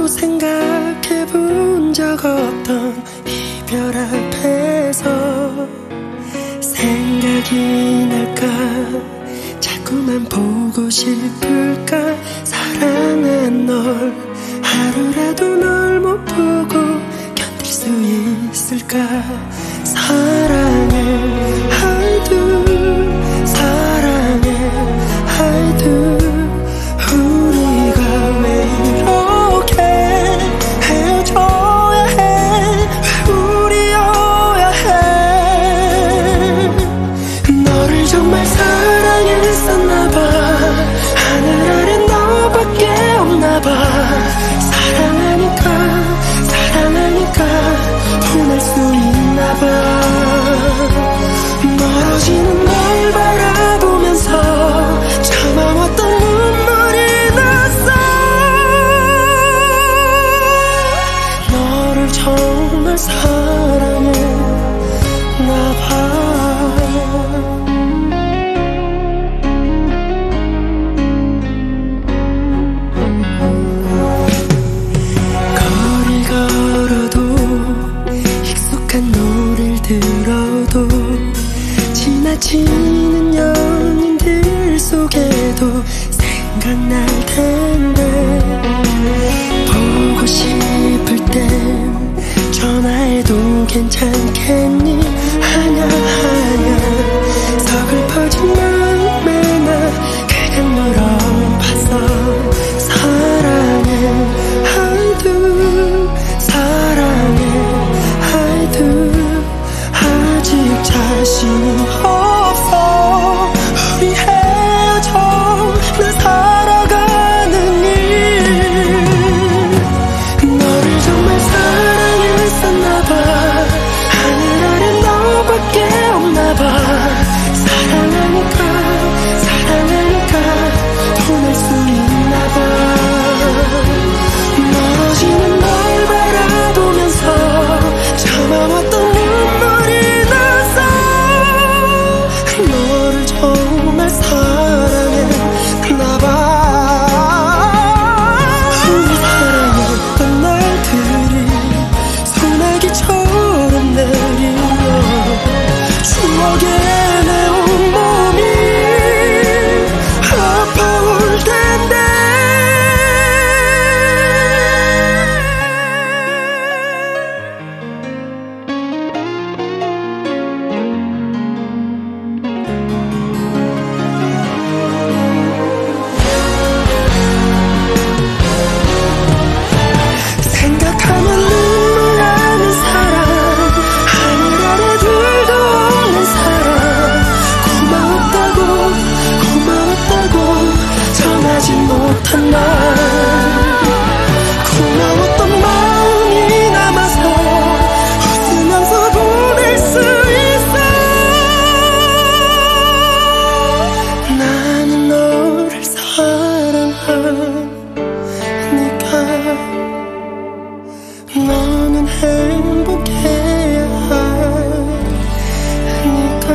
생각해 본 적 없던 이별 앞에서 생각이 날까 자꾸만 보고 싶을까 사랑한 널 하루라도 널 못 보고 견딜 수 있을까 사랑해 I do 사랑해 I do 우리가 왜 이렇게 헤어져야 해 왜 우리여야 해 너를 정말 사랑했었나봐 하늘 아래 너밖에 없나봐 사랑하니까 보낼 수 있나봐 멀어지는 널 바라보면서 참아왔던 눈물이 났어 너를 정말 사랑했나봐 거리 걸어도 익숙한 노래를 들어도 지나치는 연인들 속에도 생각날 텐데 보고 싶을 땐 전화해도 괜찮겠니 하냐 서글퍼진 마음에 나 그냥 물어봤어 사랑해 I do 사랑해 I do 아직 자신이 없어 우리 헤어져 나 살아가는 일 너를 정말 사랑했었나봐 하늘 아래 너밖에 없나봐 사랑하니까 보낼 수 있나봐 멀어지는 널 바라보면서 참아왔던 눈물이 나서 너를 정말 사랑했나봐 우리 사랑했던 날들이 소나기처럼 내리며 추억에 내 온몸이 아파올 텐데 생각하면 눈물 나는 사람 하늘 아래 둘도 없는 사람 고마웠다고 전하지 못한 날 고마웠던 마음이 남아서 웃으면서 보낼 수 있어 나는 너를 사랑하니까 너는 행복해야 하니까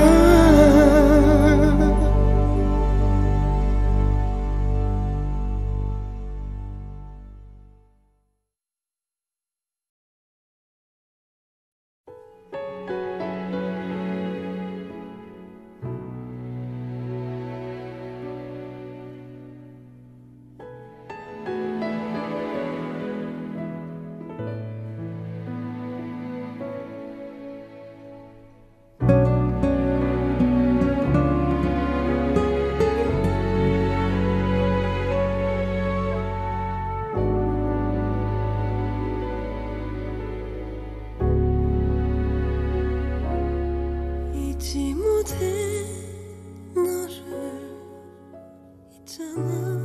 잊지 못해 너를 있잖아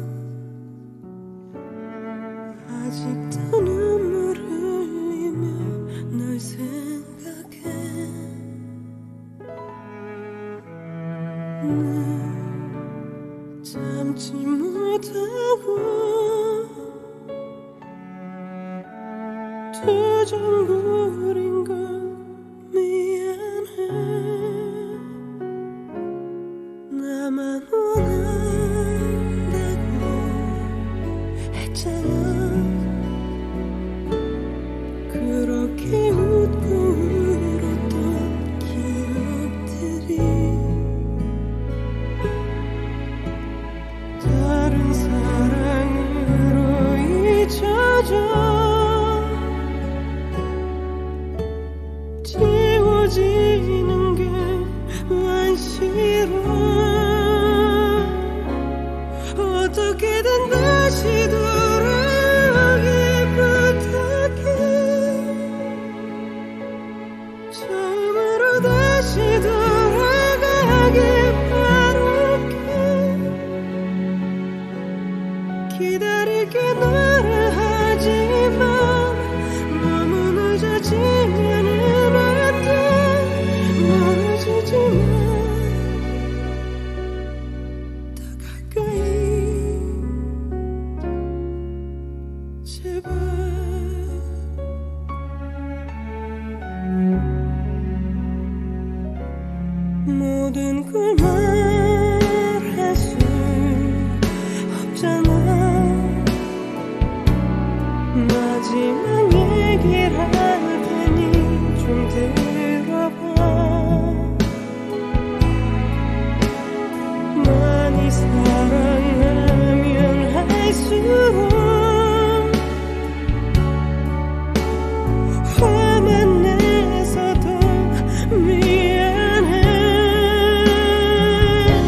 아직도 눈물 흘리며 널 생각해 늘 참지 못하고 투정부린 건 미안해 나만 원한다고 했잖아 모든 걸 말할 수 없잖아. 마지막 얘기를 할 테니 좀 들어봐. 많이 사랑하면 할수록 화만 내서 더 미안해.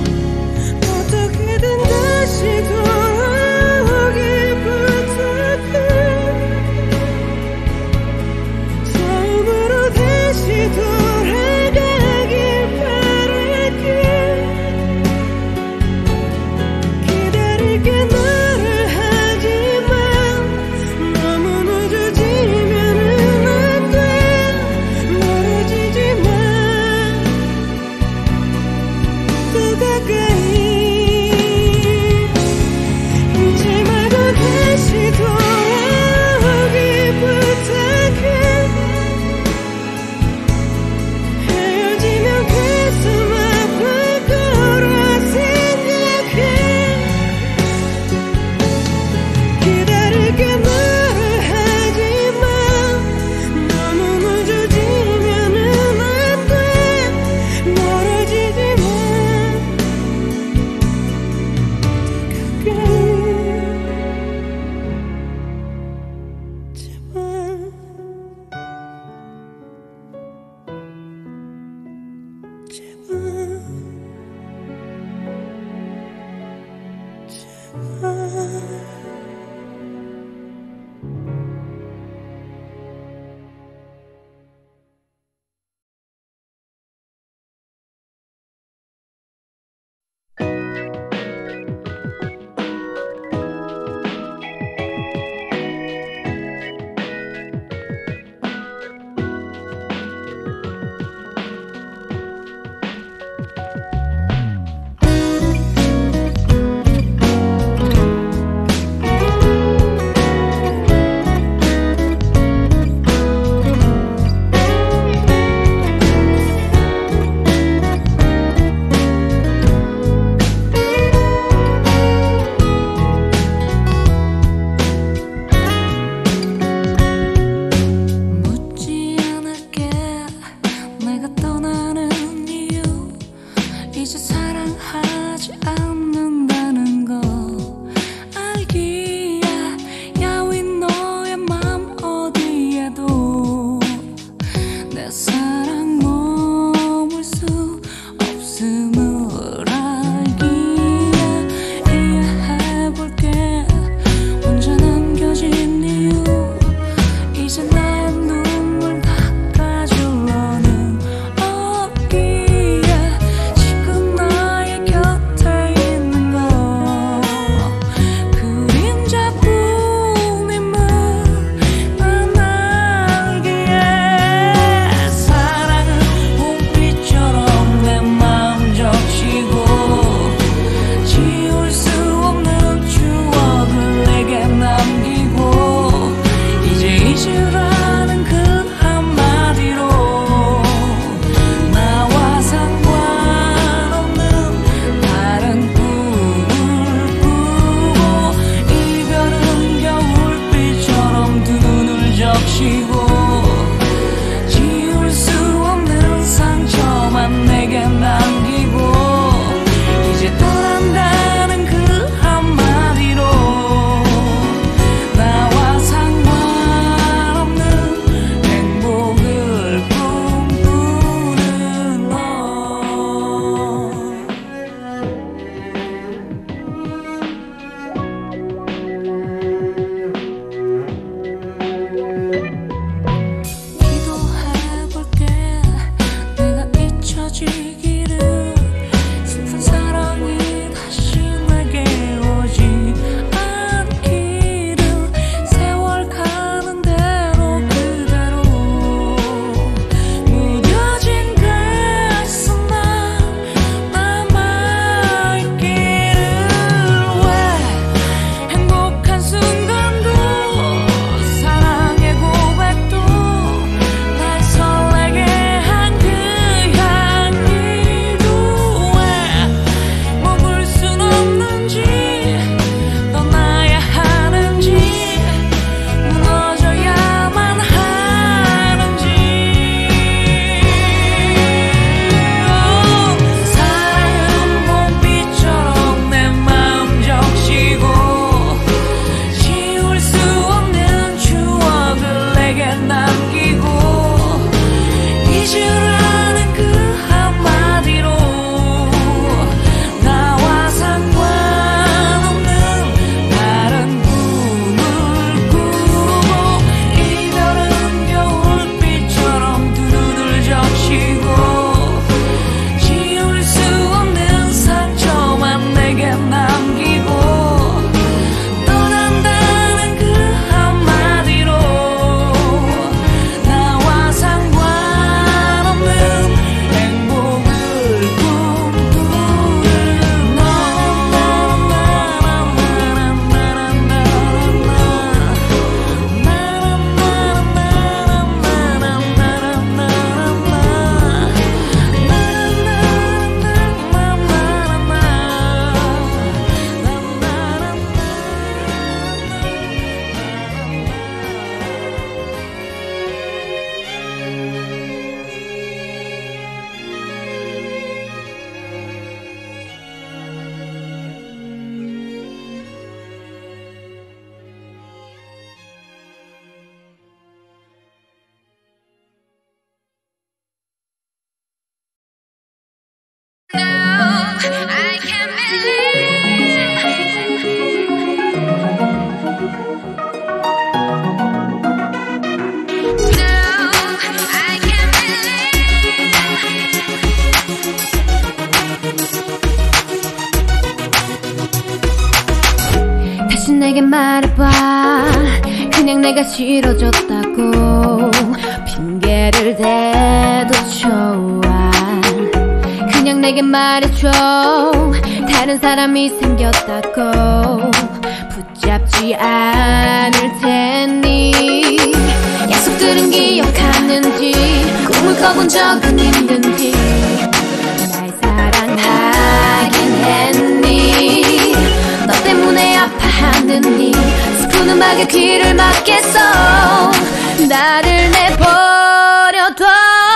내게 말해봐. 그냥 내가 싫어졌다고 핑계를 대도 좋아. 그냥 내게 말해줘. 다른 사람이 생겼다고 붙잡지 않을 테니. 약속들은 기억하는지 꿈을 꿔본 적은 있는지 날 사랑하긴 했니. 너 때문에 아파하느니 슬픈 음악에 귀를 막겠어. 나를 내버려둬.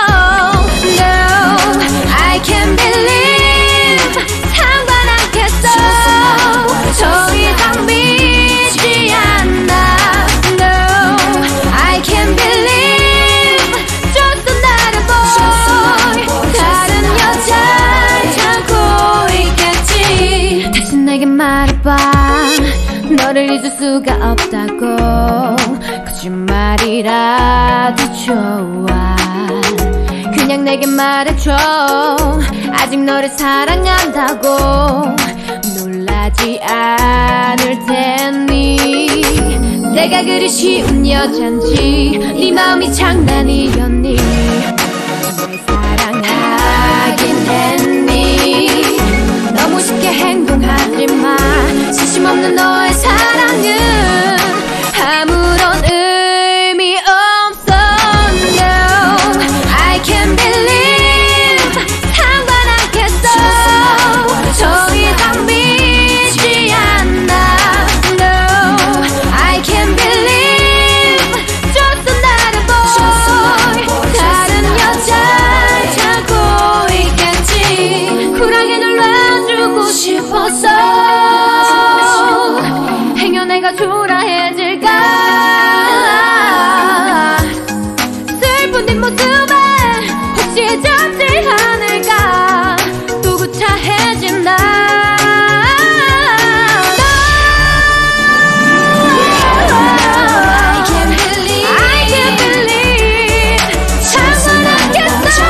No, I can't believe 상관 않겠어. 더 이상 믿지 않아. No, I can't believe just another boy. 다른 여자를 찾고 있겠지. 다시 내게 말해봐. 너를 잊을 수가 없다고 거짓말이라도 좋아. 그냥 내게 말해줘. 아직 너를 사랑한다고 놀라지 않을 테니. 내가 그리 쉬운 여잔지 네 마음이 장난이었니. 날 사랑하긴 했니. 너무 쉽게 행동하지마. 진심 없는 너의 사랑은 아무런 의미 없어. No, I can't believe 상관 않겠어. 더 이상 믿지 않아. No, I can't believe just another boy. 다른 여자를 찾고 있겠지. 쿨하게 놀라주고 싶었어. 행여 내가 초라해질까. 슬픈 뒷모습에 혹시 잡지 않을까. 또 구차해진 나. I can't believe 상관 않겠어.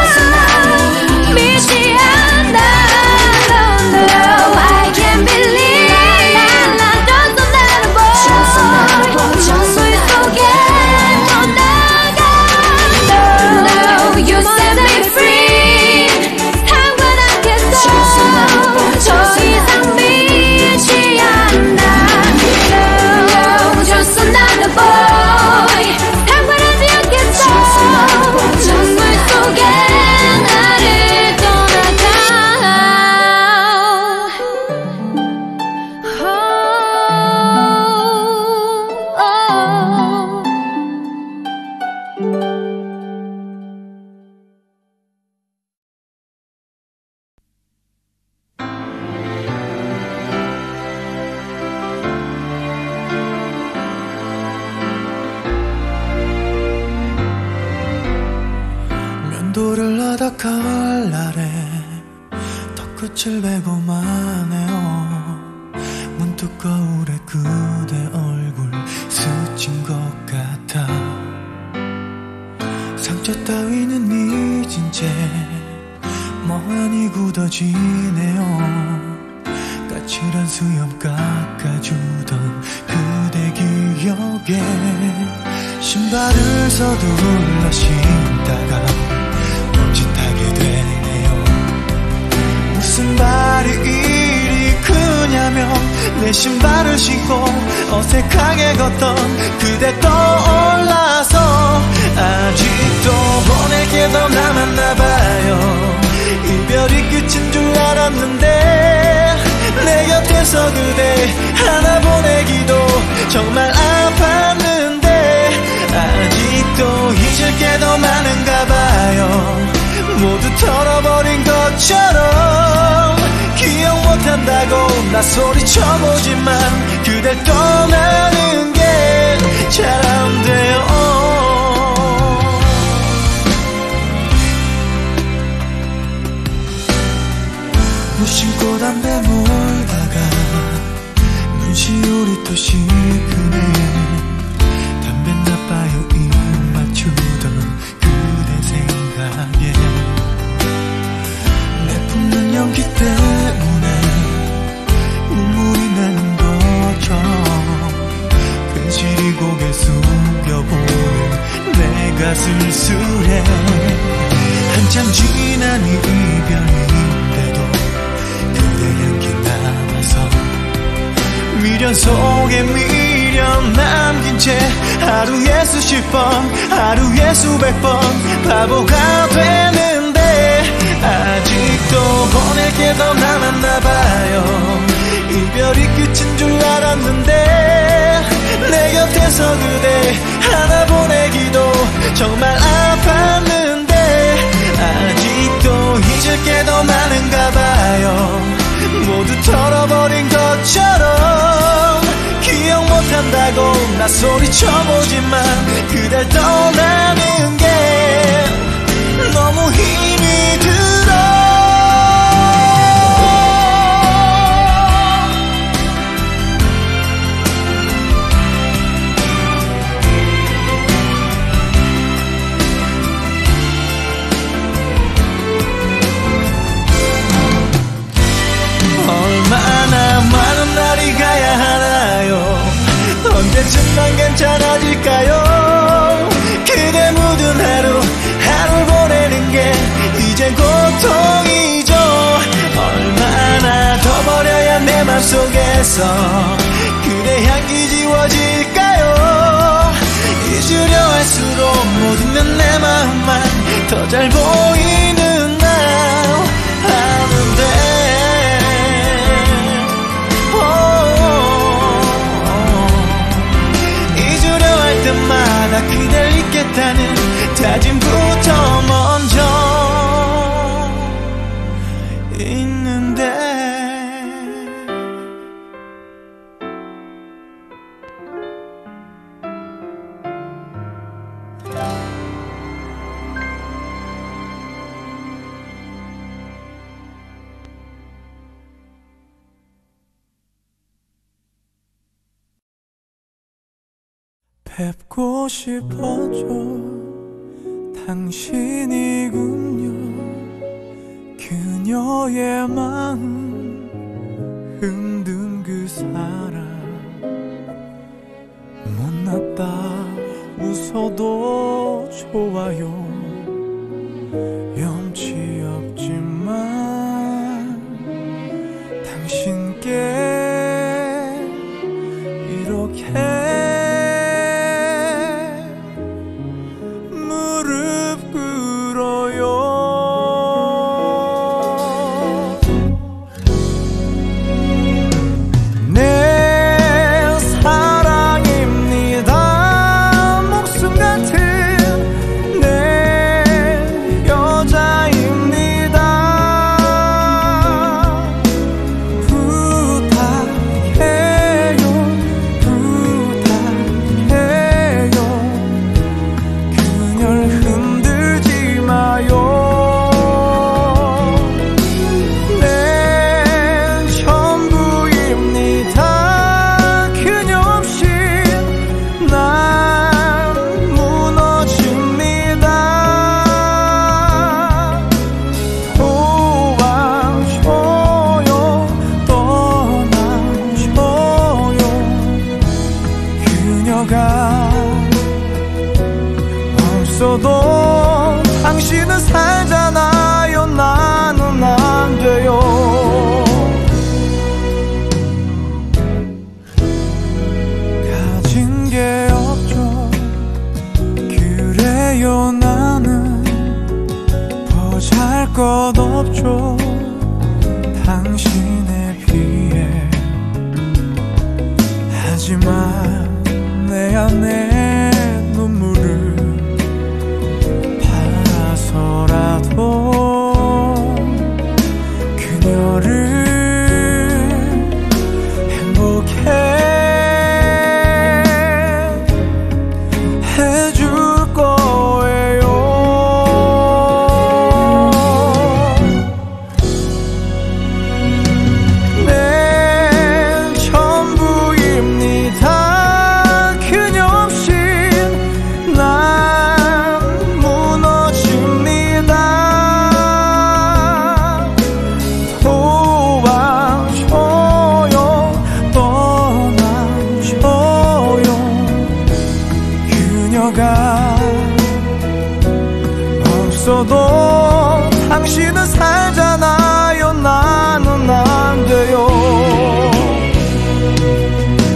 믿지 않아. No, I can't believe just another boy. 물 속에 떠나가. No, you set me free. 상관 않겠어. 더 이상 믿지 않아. No, just another boy. 상관하지 않겠어. 눈물 속에 나를 떠나가. 면도를 하다 가을날에 턱끝을 베고만 해요. 문득 거울에 그대 얼굴 스친 것 같아. 상처 따위는 잊은 채 멍하니 굳어지네요. 까칠한 수염 깎아주던 그대 기억에 신발을 서둘러 신다가 멈칫하게 되네요. 무슨 발이 이리 크냐며 내 신발을 신고 어색하게 걷던 그대 떠올라서 아직도 보내게 더 남았나봐요. 이별이 끝인 줄 알았는데 내 곁에서 그대 하나 보내기도 정말 아팠는데 아직도 잊을 게 더 많은가 봐요. 모두 털어버린 것처럼 기억 못한다고 나 소리쳐보지만 그댈 떠나는 게 잘 안 돼요. 무심코 담배 몰다가 눈시울이 또 시큰해. 담배 나빠요 입 맞추던 그대 생각에 내뿜는 연기 때문에 눈물이 나는 거죠. 시간 속에 미련 남긴 채 하루에 수십 번 하루에 수백 번 바보가 되는데 아직도 보낼 게 더 남았나봐요. 이별이 끝인 줄 알았는데 내 곁에서 그대 하나 보내기도 정말 아팠는데 아직도 잊을 게 더 많은가봐요. 모두 털어버린 것처럼 기억 못한다고 나 소리쳐보지만 그댈 떠나는 게 너무 힘이 들어. 얼마나 많은 날이 가야 하나요? 언제쯤 난 괜찮아질까요? 그대 묻은 하루를 보내는 게 이젠 고통이죠. 얼마나 더 버려야 내 맘속에서 그대 향기 지워질까요? 잊으려 할수록 모든 내 마음만 더 잘 보이는 날 아는데 때마다 그댈 잊겠다는 다짐부터 먼저 있는데 뵙고 싶어져 당신이군요. 그녀의 마음 흔든 그 사람 못났다 웃어도 좋아요. 염치 없지만 당신께 이렇게 당신은 살잖아요. 나는 안 돼요. 가진 게 없죠. 그래요. 나는 보잘것 없죠. 당신에 비해. 하지만 내 안에 눈물을 라도 그녀를 행복해 해줄 거예요. 내 전부입니다. 그녀 없이 난 무너집니다. 도와줘요. 떠나줘요. 그녀가 없어도 당신은 살잖아요. 나는 안 돼요.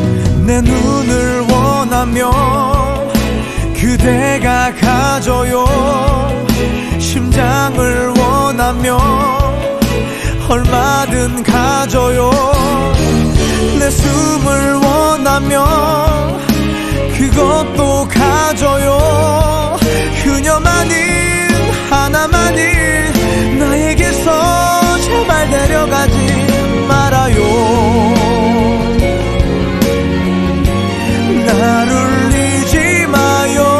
얼마든 가져요. 내 숨을 원하면 그것도 가져요. 그녀만이 하나만이 나에게서 제발 데려가지 말아요. 나를 잊지 마요.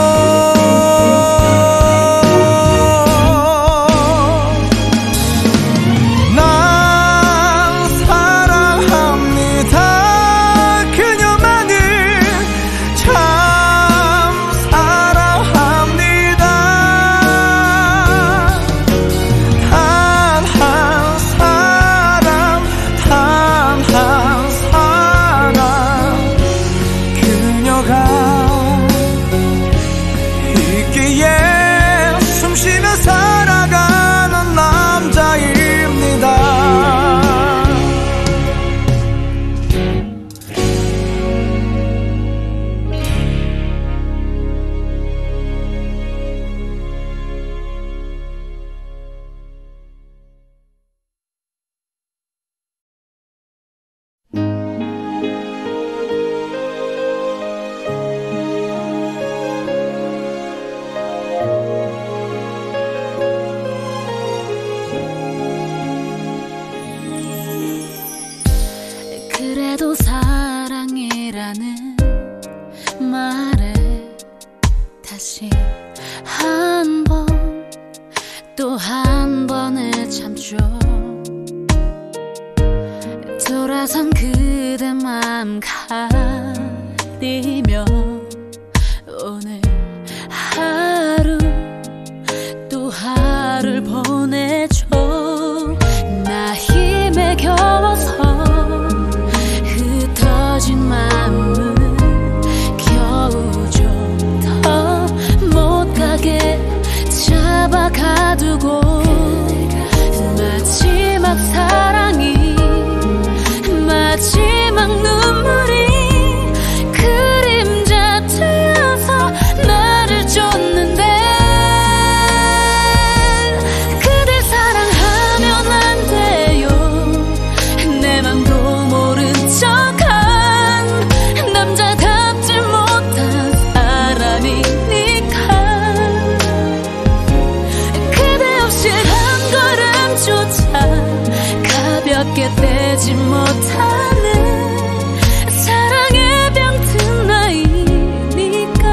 그래도 사랑이라는 말에 다시 한 번 또 한 번을 참죠. 돌아선 그대 맘 가리며 오늘 하루 또 하루를 보내죠. 나 힘에 겨워서 흩어진 마음을 겨우 좀 더 못 가게 잡아가두고 마지막 사랑이 마지막 눈물이 그림자 되어서 나를 쫓는데 그댈 사랑하면 안 돼요. 내 맘도 모른 척한 남자답지 못한 사람이니까 그대 없이 한 걸음조차 가볍게 떼지 못하는 사랑에 병든 나이니까.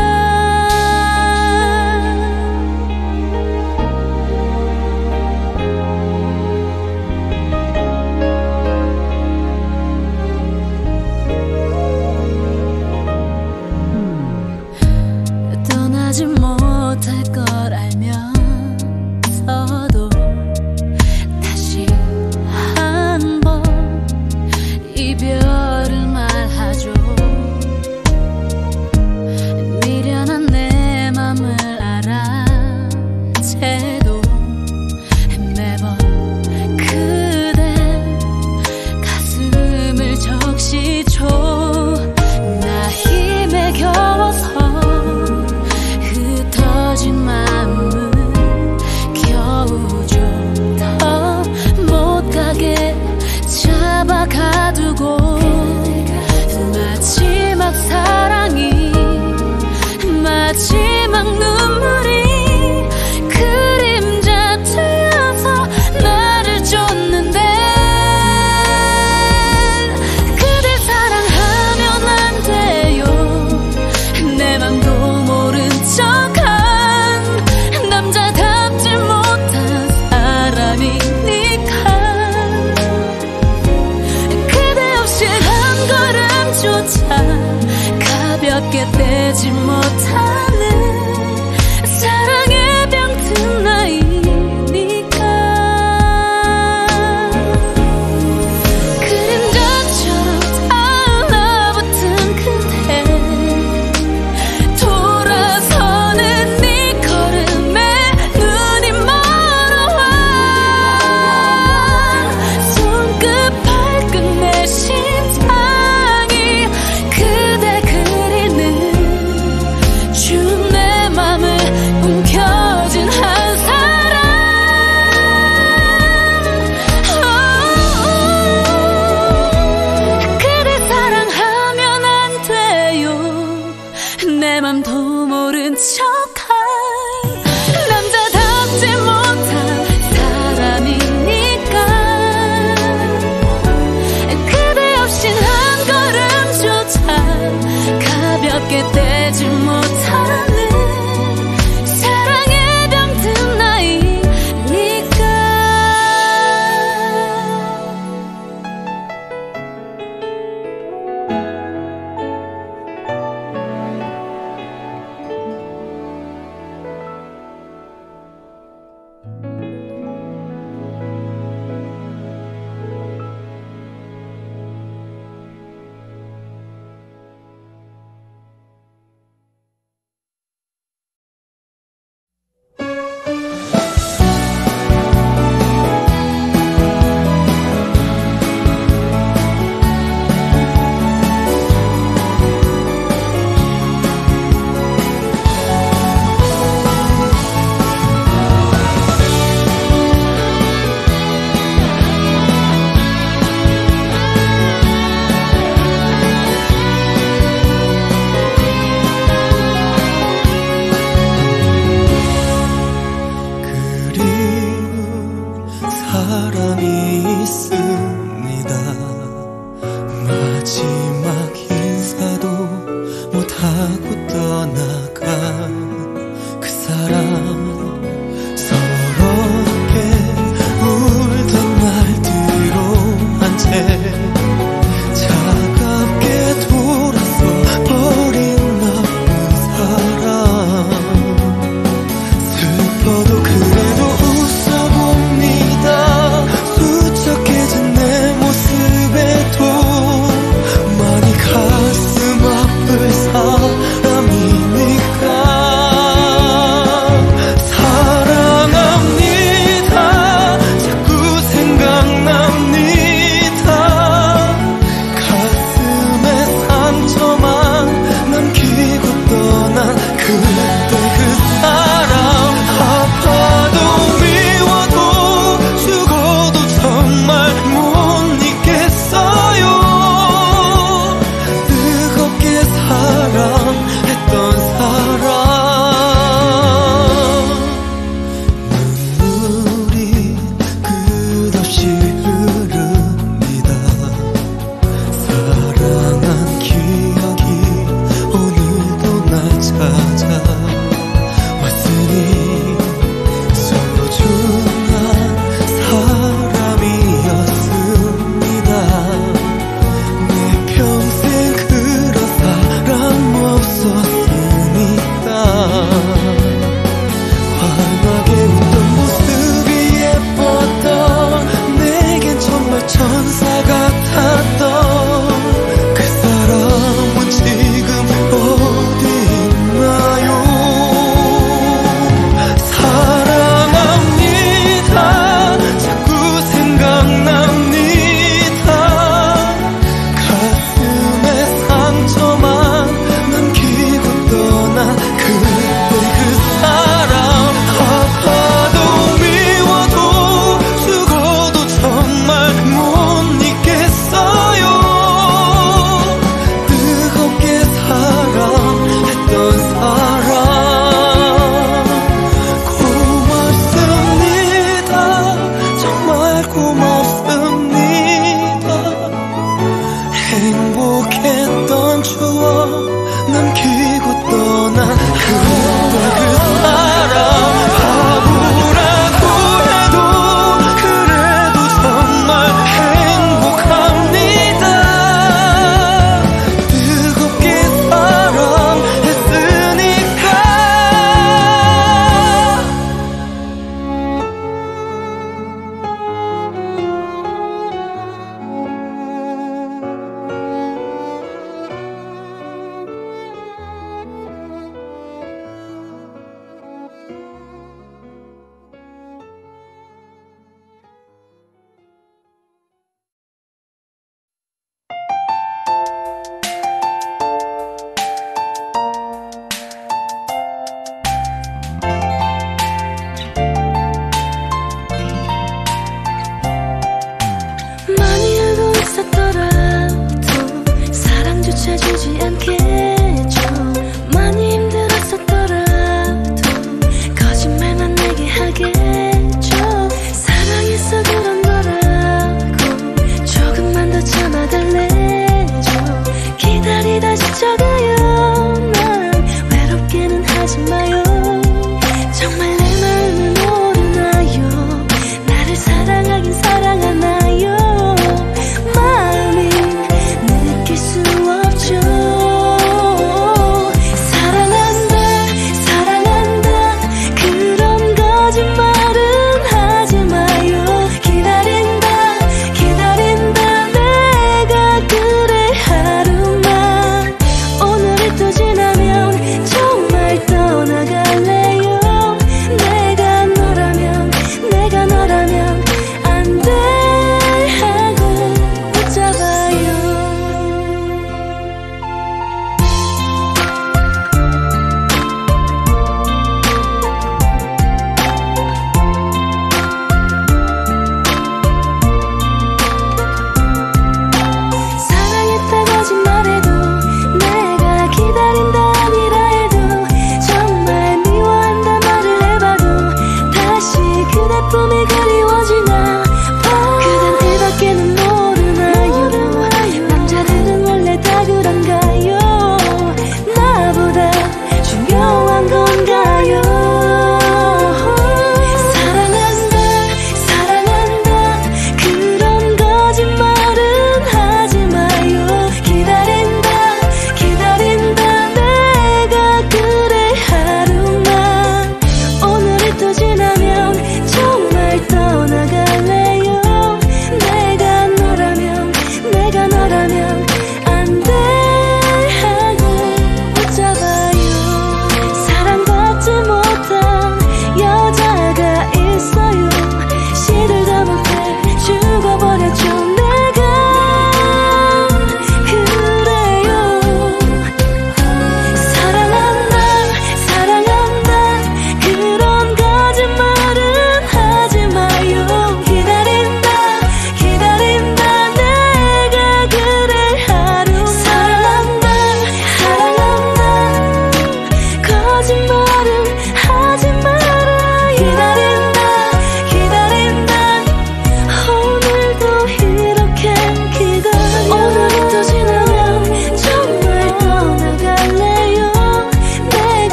떠나지 못할 걸 알면서도 다시 한 번 이별을 말하죠. 미련한 내 맘을 알아 채도 매번 그대 가슴을 적시죠. 나 힘에 겨워서 흩어진 마음을 겨우 좀 더 못 가게 잡아가두고 마지막 사랑이 마지막 눈물이 그림자 되어서 나를 쫓는데 그댈 사랑하면 안 돼요. 내 맘도 모른 척한 남자답지 못한 사람이니까 그대 없이 한 걸음조차 가볍게 떼지 못하는 사랑에 병든 나이니까 그림자처럼 달라붙은 그대 돌아서는 네 걸음에 눈이 멀어와 손끝 발끝 내 심장이 그대 그리는 주 있습니다. 마지막 인사도 못하고 떠나간 그 사람, 서럽게 울던 날 뒤로 한 채 차갑게 돌아서 버린 나쁜 사람. 슬퍼도 그래도 웃어봅니다. 수척해진 내 모습에도 많이 가슴 아플 사람이니까. 사랑합니다. 자꾸 생각납니다. 가슴에 상처만 남기고 떠난 그때 그 사람. 아파도 미워도 죽어도 정말 못 잊겠어요. 뜨겁게 사랑했던 사람. 눈물이 끝없이 흐릅니다. 사랑한 기억이 오늘도 날 찾아왔으니 소중한 사람이었습니다. 내 평생 그런 사람 없었으니까. 환하게 웃던 모습이 예뻤던, 내겐 정말 천사 같았던 그 사람은 지금 어디 있나요? 사랑합니다. 자꾸 생각납니다. 가슴에 상처만 남기고 떠난 그때 그 사람. 아파도 미워도 죽어도 정말 못 잊겠어요. 뜨겁게 사랑했던 사람. 고맙습니다. 정말 고맙습니다. 행복했던 추억 남기고 떠난 그때 그 사람. 바보라고 해도 그래도 정말 행복합니다. 뜨겁게 사랑했으니까. 많이 알고 있었더라도 사랑조차 주지 않겠죠. 많이 힘들었었더라도 거짓말만 내게 하겠죠. 사랑해서 그런 거라고 조금만 더 참아달래죠. 기다리다 지쳐가요. 난 외롭게는 하지 마요. 정말 내 마음을 모르나요? 나를 사랑하긴 사랑하나요? 마음이 느낄 수 없죠. 사랑한다 사랑한다 그런 거짓말은 하지 마요. 기다린다 기다린다 내가 그래 하루만. 오늘이 또 지나면 정말 떠나갈래요. 내가 너라면 안 돼.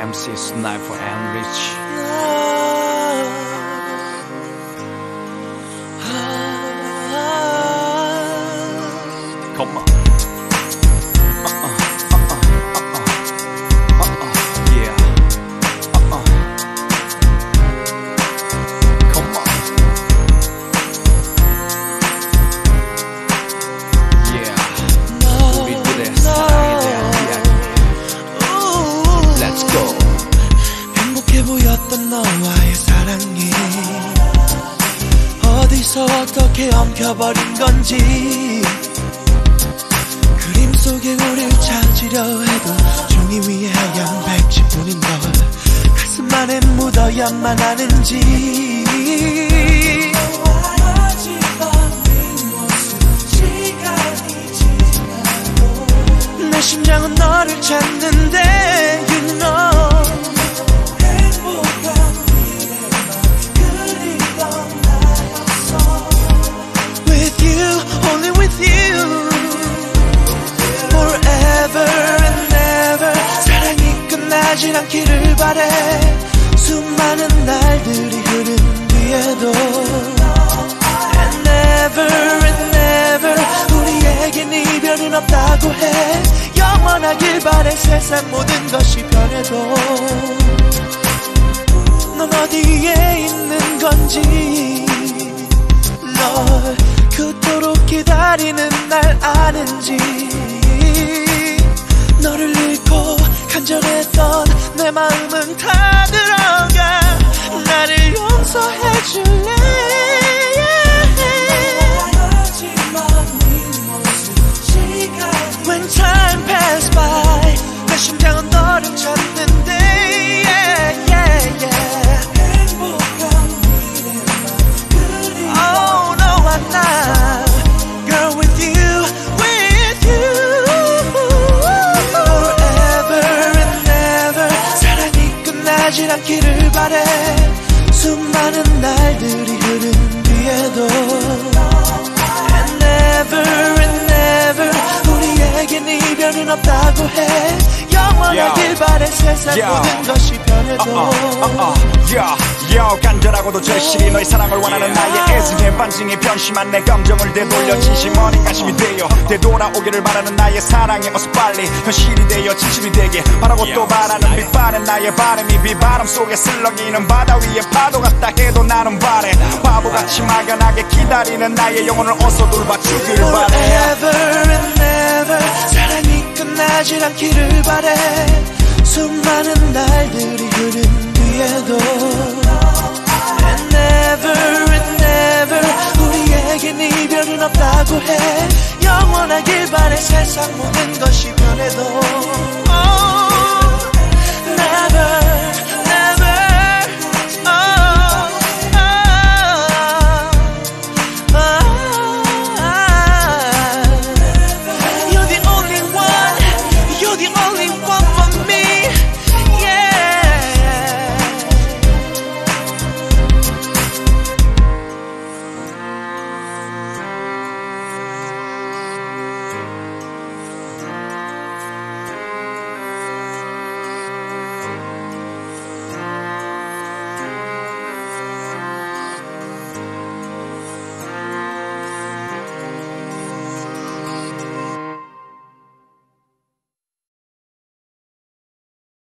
MC Sniper and Rich. Come on. Yeah. Come on. Yeah. 우리들의 사랑에 대한 이야기. Let's go. 행복해 보였던 너와의 사랑이 어디서 어떻게 엉켜버린 건지, 그림 속에 우릴 찾으려 해도 종이 위에 하얀 백지뿐인 걸 가슴 안에 묻어야만 하는지. 내 심장은 너를 찾는데 you know. With you, only with you, forever and ever. 사랑이 끝나질 않기를 바래. 수많은 날들이 흐른 뒤에도 and never 우리에겐 이별은 없다고 해. 영원하길 바래. 세상 모든 것이 변해도 넌 어디에 있는 건지, 널 그토록 기다리는 날 아는지. 너를 잃고 간절했던 내 마음은 다 들어가. 나를 용서해줄래. When time passed by, 내 심장은 너를 찾는데 yeah, yeah, yeah. Oh no, I'm not. Girl, with you, forever and ever. 사랑이 끝나질 않기를 바래. 수많은 날들이 흐른 뒤에도 and never 우리에겐 이별은 없다고 해. 영원하길 바래. 세상 모든 것이 변해도 간절하고도 절실히 너의 사랑을 원하는 나의 애증의 반증이 변심한 내 감정을 되돌려 진심 어린 가심이 되어 되돌아오기를 바라는 나의 사랑이 어서 빨리 현실이 되어 진실이 되게 바라고 또 바라는 빛바랜 나의 바람이 비바람 속에 슬렁이는 바다 위에 파도 같다 해도 나는 바래. 바보같이 막연하게 기다리는 나의 영혼을 어서 돌봐주길 바래. Forever and ever. 사랑이 끝나질 않기를 바래. 수많은 날들이 흐른 뒤에도 and never 우리에겐 이별은 없다고 해. 영원하길 바래. 세상 모든 것이 변해도